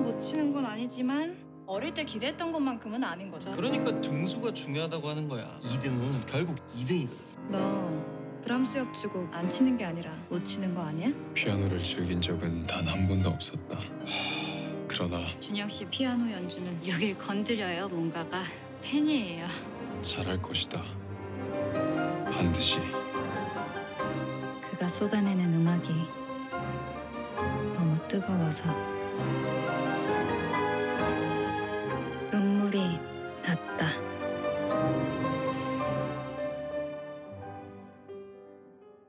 못 치는 건 아니지만 어릴 때 기대했던 것만큼은 아닌 거죠. 그러니까 등수가 중요하다고 하는 거야. 2등은 결국 2등이거든. 너 브람스 협주곡 안 치는 게 아니라 못 치는 거 아니야? 피아노를 즐긴 적은 단 한 번도 없었다. 그러나 준혁 씨 피아노 연주는 여길 건드려요. 뭔가가 팬이에요. 잘할 것이다. 반드시. 그가 쏟아내는 음악이 너무 뜨거워서 눈물이